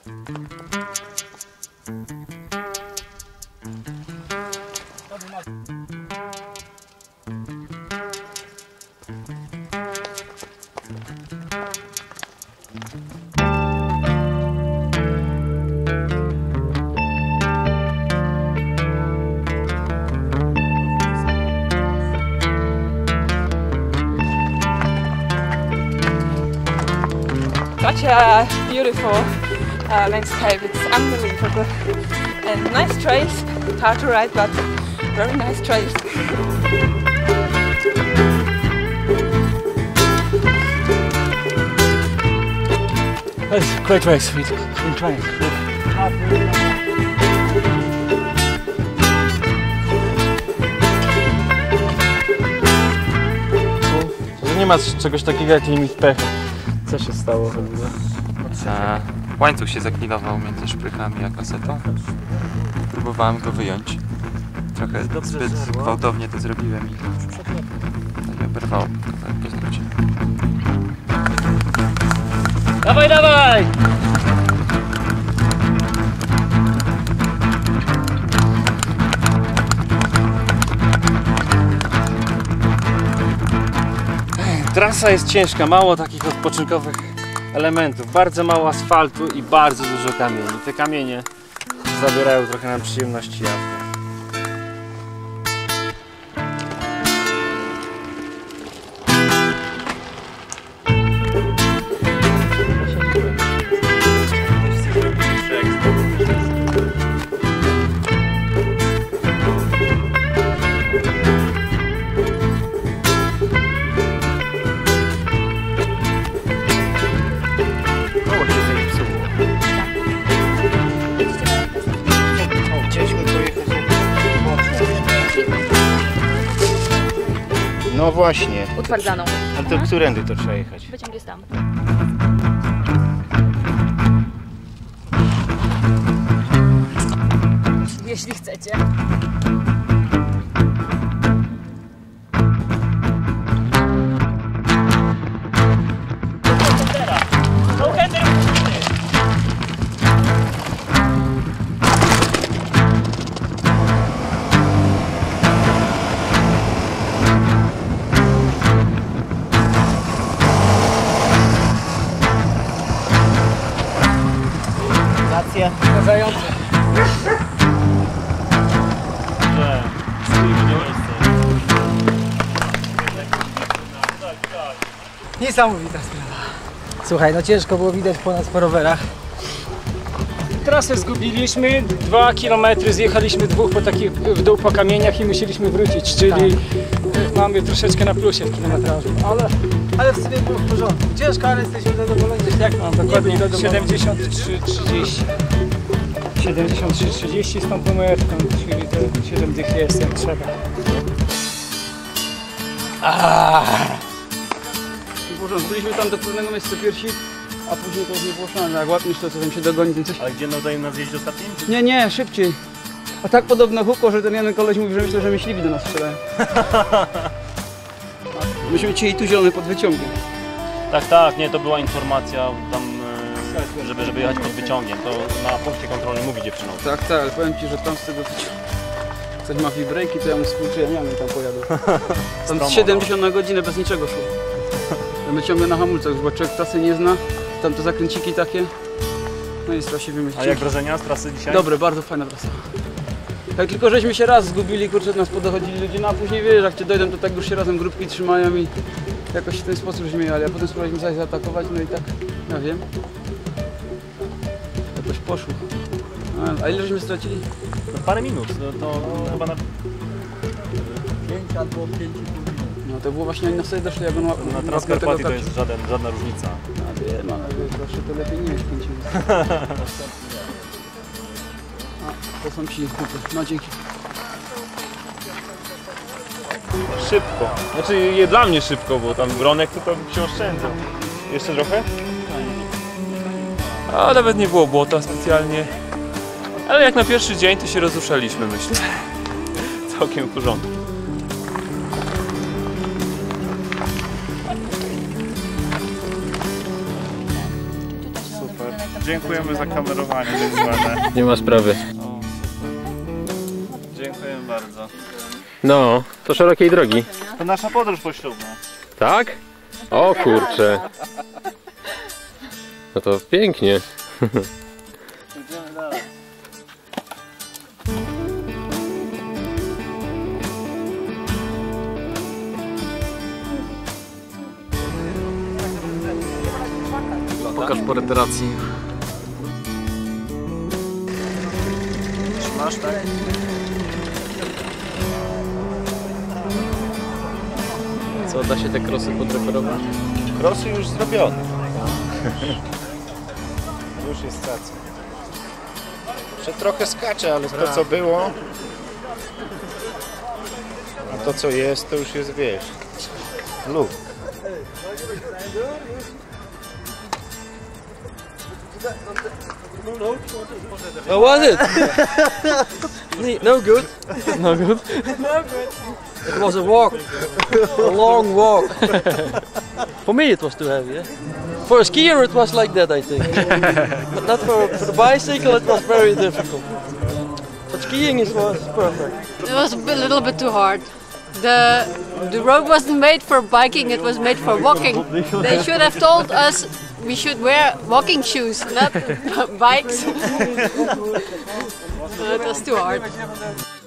Such a beautiful landscape, it's unbelievable. And nice trails, hard to ride, but very nice trails. That's a great race. We've been trying. Nie ma czegoś takiego jak limit pecha. Co się stało w ogóle? Łańcuch się zaklinował między szprychami a kasetą. Próbowałem go wyjąć. Trochę zbyt gwałtownie to zrobiłem i oberwało kawałek paznokcia. Dawaj, dawaj! Trasa jest ciężka, mało takich odpoczynkowych elementów, bardzo mało asfaltu i bardzo dużo kamieni. Te kamienie zabierają trochę nam przyjemności jazdy. No właśnie. Utwardzaną. A to którędy to trzeba jechać? Wyciąg jest tam. Jeśli chcecie. Zające. Niesamowita sprawa. Słuchaj, no ciężko było widać po nas po rowerach. Trasę zgubiliśmy, 2 km zjechaliśmy po takich w dół po kamieniach i musieliśmy wrócić, czyli mamy troszeczkę na plusie w kilometrażu. Ale w sumie było w porządku. Ciężko, ale jesteśmy zadowoleni. Jak mam dokładnie 73,30. 73,30 z tą pomerką, czyli te 7 dych jest jak trzeba. Byliśmy tam do pewnego miejsca pierwsi, a później to już nie było szans. Jak łapniesz to, co tam się dogoni, ten coś. Ale gdzie daje nas jeździć ostatnim? Nie, szybciej. A tak podobno hukło, że ten jeden koleś mówi, że myślę, że myśliwi do nas strzelają. Myśmy chcieli tu zielony pod wyciągiem. Tak, nie, to była informacja tam, żeby jechać pod wyciągiem. To na punkcie kontrolnym mówi dziewczyną. Tak, ale powiem Ci, że tam z tego wyciągu ktoś ma wibrejki, to ja mu współczuję, ja tam pojadę. Tam z 70 na godzinę bez niczego szło. My ciągle na hamulcach, bo człowiek trasy nie zna, tam te zakręciki takie. No i strasznie wymyślić. A jak wrażenia z trasy dzisiaj? Dobre, bardzo fajna trasa. Tak tylko żeśmy się raz zgubili, kurczę, nas podochodzili ludzie, no a później wiesz, jak Cię dojdą, to tak już się razem grupki trzymają i jakoś w ten sposób żeśmy jechali, a potem spróbowaliśmy coś zaatakować, no i tak, ja wiem. Jakoś poszło. A ile żeśmy stracili? No, parę minut, to chyba na... 5 albo 5,5 minut. No to było właśnie, na sobie doszli, jak on na Transkarpatii to jest żadna różnica. A wiem, ale proszę, to lepiej nie jest 5 minut. A, to są ci kupy. No dzięki. Szybko. Znaczy dla mnie szybko, bo tam Bronek to się oszczędza. Jeszcze trochę? A nawet nie było błota specjalnie. Ale jak na pierwszy dzień to się rozruszaliśmy, myślę. Całkiem w porządku. Super. Dziękujemy za kamerowanie, dokładnie. Nie ma sprawy. Dziękuję bardzo. No, to szerokiej drogi. To nasza podróż poślubna. Tak? O kurczę. No to pięknie. Idziemy dalej. Pokaż po reiteracji. Trzymasz, tak? Co, da się te krosy podreperować? Krosy już zrobione. Już jest stacja. Jeszcze trochę skacze, ale to co było, a to co jest, to już jest, wiesz, lub. How was it? No good. No good. It was a walk. A long walk. For me it was too heavy, yeah? For a skier it was like that, I think. But not for the bicycle, it was very difficult. But skiing was perfect. It was a little bit too hard. The road wasn't made for biking, it was made for walking. They should have told us we should wear walking shoes, not bikes. It was too hard.